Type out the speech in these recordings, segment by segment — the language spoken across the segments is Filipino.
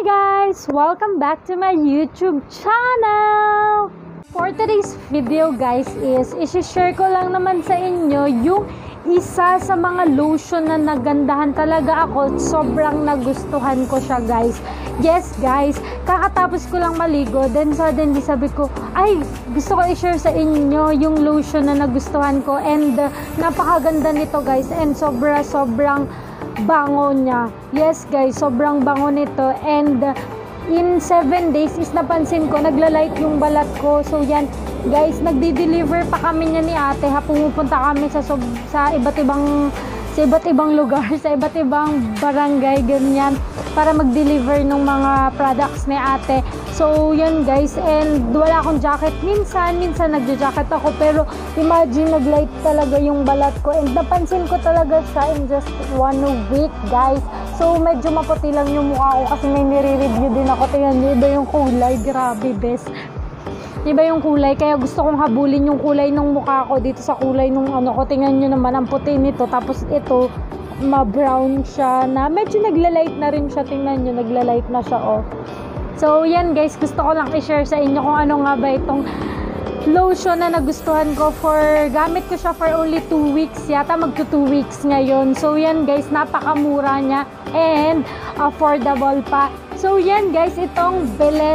guys! Welcome back to my YouTube channel! For today's video guys is isi-share ko lang naman sa inyo yung isa sa mga lotion na nagandahan talaga ako. Sobrang nagustuhan ko siya guys. Yes guys, kakatapos ko lang maligo, then suddenly sabi ko, ay gusto ko i-share sa inyo yung lotion na nagustuhan ko, and napakaganda nito guys, and sobrang bango niya. Yes guys, sobrang bango nito, and in 7 days is napansin ko nagla-light yung balat ko. So yan guys, nagdi-deliver pa kami niya ni ate ha. Pumupunta kami sa iba't ibang lugar, sa iba't ibang barangay, ganyan, para mag-deliver ng mga products ni ate. So yun guys, and wala akong jacket. Minsan nagja-jacket ako, pero imagine nag-light talaga yung balat ko, and napansin ko talaga siya in just 1 week guys. So medyo maputi lang yung mukha ko kasi may nire-review din ako. Tingnan niyo, iba yung kulay, grabe best. Iba yung kulay, kaya gusto kong habulin yung kulay ng mukha ko dito sa kulay nung ano ko. Tingnan nyo naman, ang puti nito. Tapos ito, ma-brown siya na medyo nagla-light na rin siya. Tingnan nyo, nagla-light na siya, oh. So yan guys, gusto ko lang i-share sa inyo kung ano nga ba itong lotion na nagustuhan ko. Gamit ko siya for only 2 weeks yata, magto 2 weeks ngayon. So yan guys, napakamura niya and affordable pa. So yan guys, itong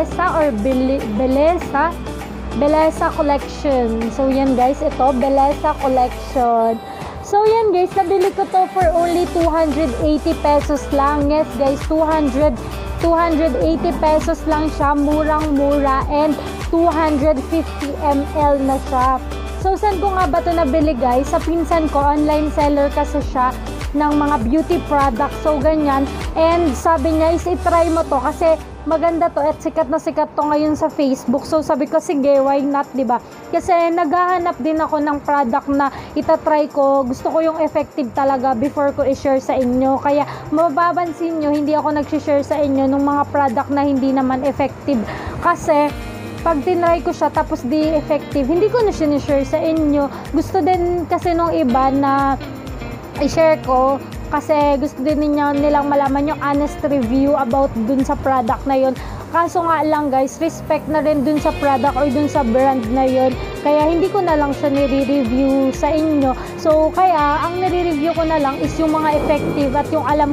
Bellesa Collection. So yan guys, ito Bellesa Collection. So yan guys, nabili ko to for only 280 pesos lang. Yes guys, 280 pesos lang siya, murang-mura, and 250 ml na siya. So saan ko nga ba to nabili guys? Sa pinsan ko, online seller kasi siya ng mga beauty products. So ganyan, and sabi niya is i-try mo to kasi maganda to at sikat na sikat to ngayon sa Facebook. So sabi ko, sige, why not, diba? Kasi naghahanap din ako ng product na itatry ko. Gusto ko yung effective talaga before ko i-share sa inyo. Kaya mababansin nyo, hindi ako nag-share sa inyo ng mga product na hindi naman effective. Kasi pag tinry ko siya tapos di effective, hindi ko na sinishare sa inyo. Gusto din kasi nung iba na i-share ko, kasi gusto din nilang malaman yung honest review about dun sa product na yun. Kaso nga lang guys, respect na rin dun sa product or dun sa brand na yun, kaya hindi ko na lang siya nire-review sa inyo. So kaya ang nire-review ko na lang is yung mga effective at yung alam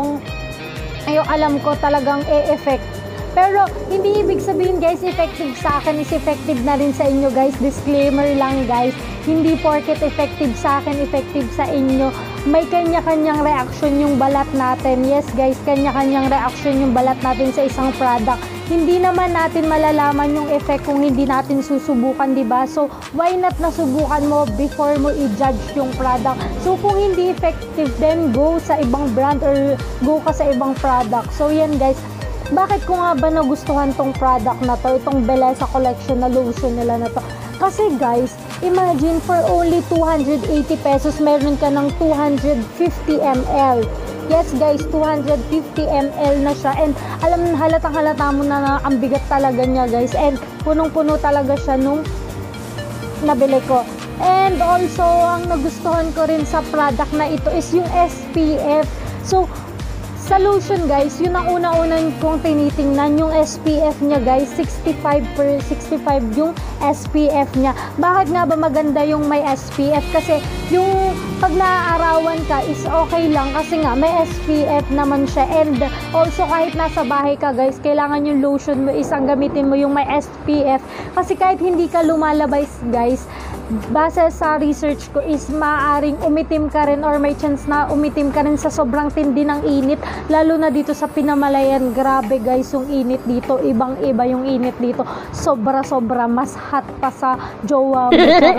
ko talagang e-effect. Pero hindi ibig sabihin guys effective sa akin is effective na rin sa inyo guys. Disclaimer lang guys, hindi porket effective sa akin effective sa inyo. May kanya-kanyang reaction yung balat natin. Yes guys, kanya-kanyang reaction yung balat natin sa isang product. Hindi naman natin malalaman yung effect kung hindi natin susubukan, diba? So why not nasubukan mo before mo i-judge yung product? So kung hindi effective, then go sa ibang brand or go ka sa ibang product. So yan guys, bakit ko nga ba nagustuhan tong product na to, itong Bellesa Collection na lotion nila na to? Kasi guys, imagine for only 280 pesos, meron ka ng 250 ml. Yes guys, 250 ml na siya, and halatang-halata mo na ang bigat talaga niya guys, and punong-puno talaga siya nung nabili ko. And also, ang nagustuhan ko rin sa product na ito is yung SPF. So sa lotion guys, yun ang una-unan kong tinitingnan, yung SPF niya guys, 65 yung SPF niya. Bakit nga ba maganda yung may SPF? Kasi yung pag naaarawan ka is okay lang kasi nga may SPF naman siya, and also kahit nasa bahay ka guys, kailangan yung lotion mo is ang gamitin mo yung may SPF, kasi kahit hindi ka lumalabas guys, base sa research ko is maaaring umitim ka rin, or may chance na umitim ka rin sa sobrang tindi ng init, lalo na dito sa Pinamalayan. Grabe guys yung init dito, ibang-iba yung init dito, sobra-sobra, mas hot pa sa jowa mo.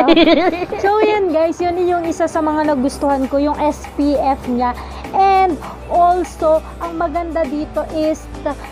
So yan guys, yun yung isa sa mga nagustuhan ko, yung SPF niya. And also, ang maganda dito is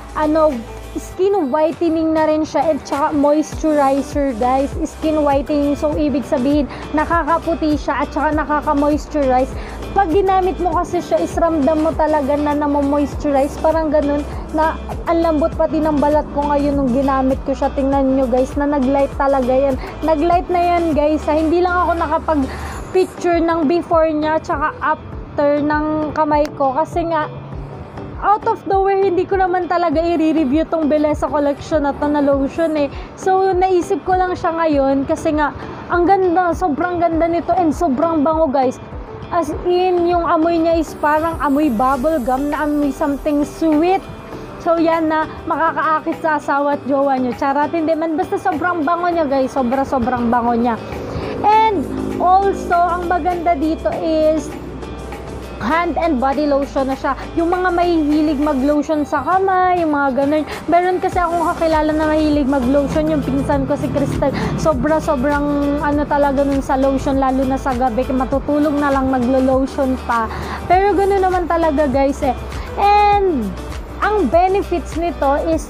skin whitening na rin siya, at saka moisturizer guys, skin whitening. So ibig sabihin nakakaputi siya at saka nakaka-moisturize. Pag ginamit mo kasi siya is ramdam mo talaga na namo-moisturize, parang ganun, na ang lambot pati ng balat ko ngayon nung ginamit ko siya. Tingnan nyo guys, na naglight talaga yan, naglight na yan guys ha. Hindi lang ako nakapag picture ng before niya tsaka after ng kamay ko, kasi nga out of nowhere, hindi ko naman talaga i-review tong Bellesa collection na to na lotion eh. So, naisip ko lang siya ngayon kasi nga, ang ganda, sobrang ganda nito and sobrang bango guys. As in, yung amoy niya is parang amoy bubble gum na amoy something sweet. So, yan na makakaakit sa asawa at jowa nyo. Charot, hindi man. Basta sobrang bango niya guys. Sobrang bango niya. And also, ang maganda dito is hand and body lotion na siya. Yung mga mahihilig mag-lotion sa kamay, yung mga ganun. Meron kasi akong kakilala na mahilig mag-lotion, yung pinsan ko si Crystal. Sobrang ano talaga nun sa lotion, lalo na sa gabi. Matutulog na lang maglo-lotion pa. Pero ganun naman talaga guys eh. And ang benefits nito is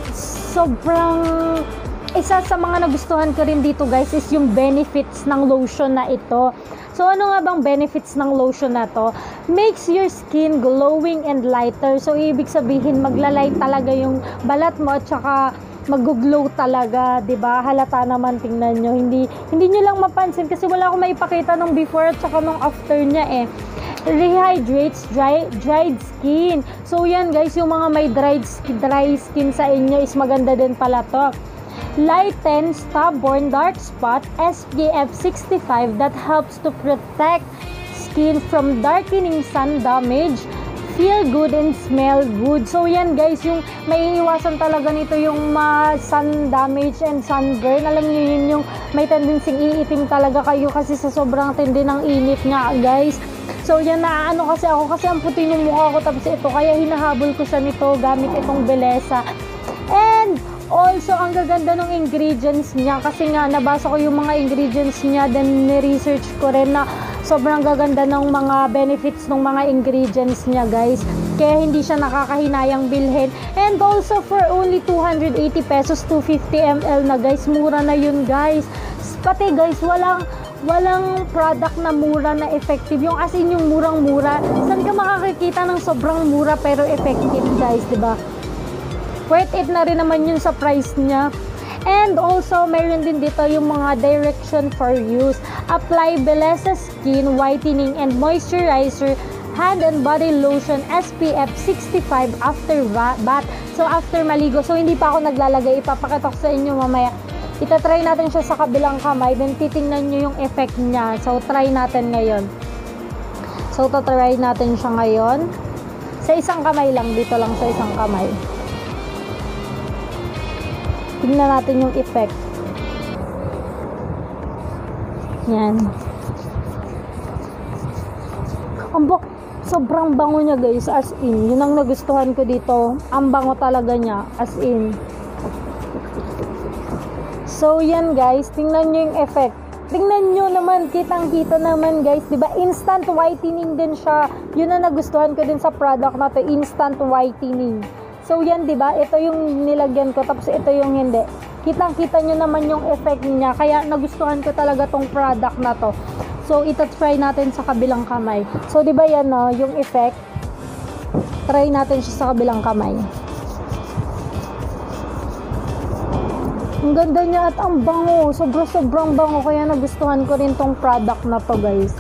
sobrang, isa sa mga nagustuhan ko rin dito guys is yung benefits ng lotion na ito. So ano nga bang benefits ng lotion na to? Makes your skin glowing and lighter. So ibig sabihin magla-light talaga yung balat mo at saka mag-glow talaga, 'di ba? Halata naman, tingnan nyo. Hindi nyo lang mapansin kasi wala akong maipakita nung before at saka nung after niya eh. Rehydrates dried skin. So yan guys, yung mga may dry skin sa inyo is maganda din pala to. Lighten stubborn dark spot, SPF 65 that helps to protect skin from darkening sun damage. Feel good and smell good. So yan guys, yung may iwasan talaga nito yung sun damage and sunburn. Alam niyo yun, yung may tendency iitim talaga kayo kasi sa sobrang tindi ng init nga guys. So yan, naano kasi ako kasi ang puti ng mukha ko tapos ito, kaya hinahabol ko siya nito gamit itong Bellesa. And also ang gaganda ng ingredients niya kasi nga nabasa ko yung mga ingredients niya, then ni-research ko rin na sobrang gaganda ng mga benefits ng mga ingredients niya guys. Kaya hindi siya nakakahinayang bilhin. And also for only 280 pesos, 250 ml na guys, mura na yun guys. Pati guys, walang product na mura na effective. Yung as in yung murang-mura. Saan ka makakikita ng sobrang mura pero effective guys, diba? Worth it na rin naman yun sa price niya. And also, mayroon din dito yung mga direction for use. Apply Bellesa Skin Whitening and Moisturizer Hand and Body Lotion SPF 65 after bath. So, after maligo. So, hindi pa ako naglalagay. Ipapakita ko sa inyo mamaya. Itatry natin siya sa kabilang kamay, then titingnan nyo yung effect niya. So, try natin ngayon. So, try natin siya ngayon. Sa isang kamay lang, dito lang sa isang kamay. Tingnan natin yung effect. Yan. Sobrang bango niya guys, as in. Yun ang nagustuhan ko dito. Ang bango talaga niya, as in. So, yan guys, tingnan nyo yung effect. Tingnan nyo naman, kitang-kita naman guys, diba? Instant whitening din siya. Yun ang nagustuhan ko din sa product na to, instant whitening. So, yan diba? Ito yung nilagyan ko, tapos ito yung hindi. Kitang-kita nyo naman yung effect niya. Kaya nagustuhan ko talaga tong product na to. So, ita-try natin sa kabilang kamay. So, diba yan no, yung effect? Try natin siya sa kabilang kamay. Ang ganda niya at ang bango. Sobrang bango. Kaya nagustuhan ko rin tong product na to guys.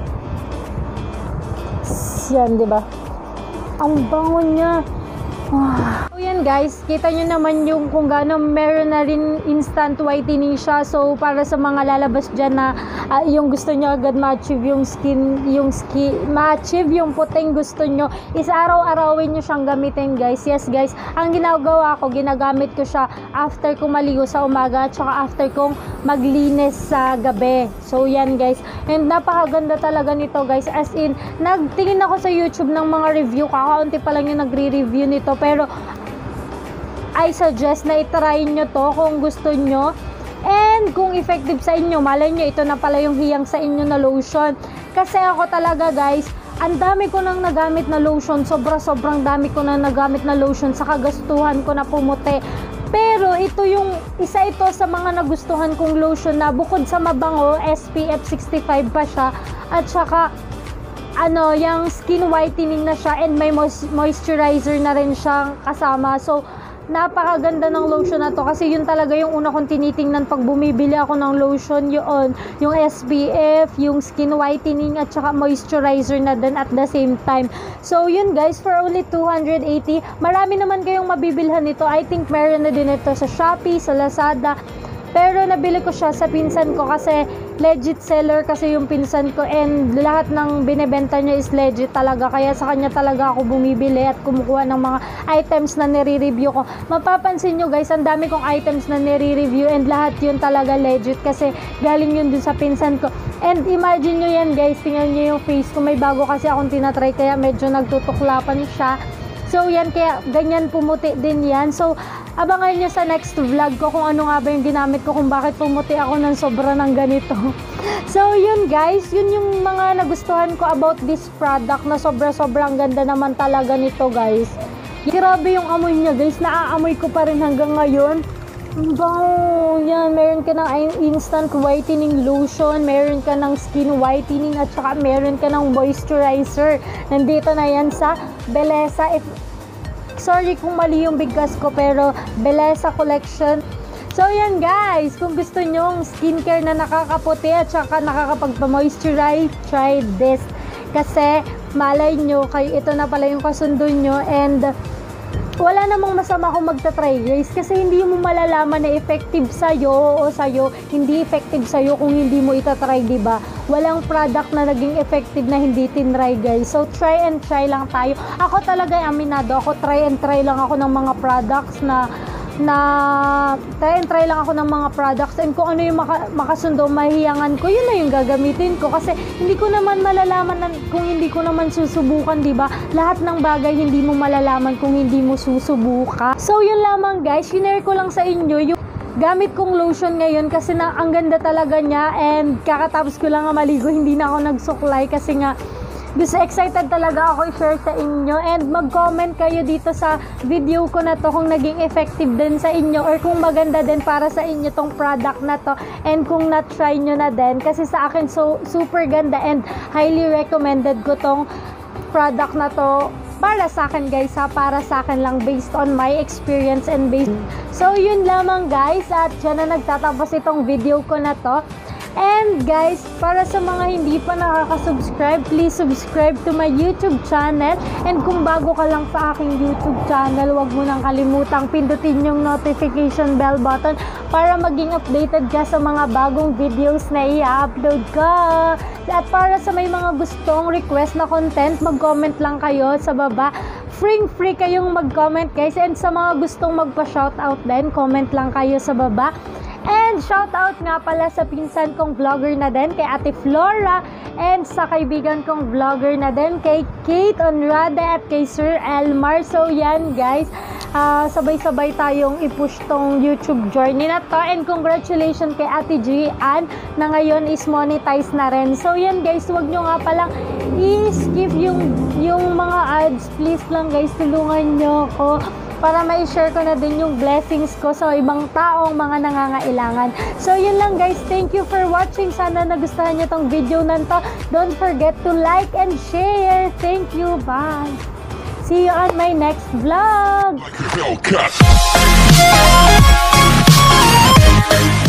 Yan, diba? Ang bango niya. So yan guys, kita nyo naman yung kung gaano meron na rin instant whitening siya. So para sa mga lalabas dyan na yung gusto nyo agad ma-achieve yung ma-achieve yung puting gusto nyo, is araw-arawin nyo siyang gamitin guys. Yes guys, ang ginagawa ko, ginagamit ko siya after kong maligo sa umaga at saka after kong maglinis sa gabi. So yan guys, and napakaganda talaga nito guys. As in, nagtingin ako sa YouTube ng mga review, kakaunti pa lang yung nagre-review nito, pero I suggest na itry nyo to kung gusto nyo. And kung effective sa inyo, malay nyo, ito na pala yung hiyang sa inyo na lotion. Kasi ako talaga guys, ang dami ko nang nagamit na lotion. Sobrang dami ko nang nagamit na lotion sa kagastuhan ko na pumuti. Pero ito yung isa ito sa mga nagustuhan kong lotion na bukod sa mabango, SPF 65 pa siya. At saka yung skin whitening na siya and may moisturizer na rin siyang kasama. So, napakaganda ng lotion na to kasi yun talaga yung una kong tinitingnan pag bumibili ako ng lotion, yun yung SPF, yung skin whitening at saka moisturizer na din at the same time. So yun guys, for only 280, marami naman kayong mabibilhan nito. I think meron na din ito sa Shopee, sa Lazada. Pero nabili ko siya sa pinsan ko kasi legit seller kasi yung pinsan ko, and lahat ng binebenta niya is legit talaga. Kaya sa kanya talaga ako bumibili at kumukuha ng mga items na nire-review ko. Mapapansin nyo guys, ang dami kong items na nire-review and lahat yun talaga legit kasi galing yun dun sa pinsan ko. And imagine nyo yan guys, tingnan nyo yung face ko. May bago kasi akong tinatry kaya medyo nagtutuklapan siya. So yan, kaya ganyan pumuti din yan. So abangan nyo sa next vlog ko kung ano nga ba yung ginamit ko, kung bakit pumuti ako ng sobra ng ganito. So yun guys, yun yung mga nagustuhan ko about this product na sobrang ganda naman talaga nito guys. Grabe yung amoy niya guys, naaamoy ko pa rin hanggang ngayon. Bango! Yan, meron ka ng instant whitening lotion, meron ka ng skin whitening at saka meron ka ng moisturizer. Nandito na yan sa Bellesa. Sorry kung mali yung bigkas ko, pero Bellesa collection. So yan guys, kung gusto nyong skincare na nakakaputi at saka nakakapagpa-moisturize, try this. Kasi malay nyo, kayo ito na pala yung kasundo nyo, and wala namang masama kung magta-try guys, kasi hindi mo malalaman na effective sa'yo o sa'yo, hindi effective sa'yo kung hindi mo itatry, diba? Walang product na naging effective na hindi tinry guys. So try and try lang tayo. Ako talaga aminado, ako try and try lang ako ng mga products try lang ako ng mga products, and kung ano yung makasundo, mahiyangan ko, yun na yung gagamitin ko kasi hindi ko naman malalaman kung hindi ko naman susubukan, diba? Lahat ng bagay hindi mo malalaman kung hindi mo susubukan. So yun lamang guys, shinare ko lang sa inyo yung gamit kong lotion ngayon kasi ang ganda talaga niya, and kakatapos ko lang maligo, hindi na ako nagsuklay kasi nga excited talaga ako i-share sa inyo. And mag-comment kayo dito sa video ko na to kung naging effective din sa inyo or kung maganda din para sa inyo tong product na to, and kung na-try nyo na din, kasi sa akin super ganda and highly recommended ko tong product na to para sa akin guys ha, para sa akin lang based on my experience and based. So yun lamang guys, at dyan na nagtatapos itong video ko na to. And guys, para sa mga hindi pa nakaka-subscribe, please subscribe to my YouTube channel. And kung bago ka lang sa aking YouTube channel, huwag mo nang kalimutang pindutin yung notification bell button para maging updated ka sa mga bagong videos na i-upload ko. At para sa may mga gustong request na content, mag-comment lang kayo sa baba. Free kayong mag-comment guys. And sa mga gustong magpa-shoutout din, comment lang kayo sa baba. And shoutout nga pala sa pinsan kong vlogger na din, kay Ate Flora, and sa kaibigan kong vlogger na din, kay Kate Onrada at kay Sir Elmar. So yan guys, sabay-sabay tayong i-push tong YouTube journey na to, and congratulations kay Ate Gian na ngayon is monetize na rin. So yan guys, huwag nyo nga palang i-skip yung mga ads, please lang guys, tulungan nyo ko para ma-share ko na din yung blessings ko sa ibang taong mga nangangailangan. So yun lang guys, thank you for watching. Sana nagustuhan nyo tong video na to. Don't forget to like and share. Thank you, bye. See you on my next vlog.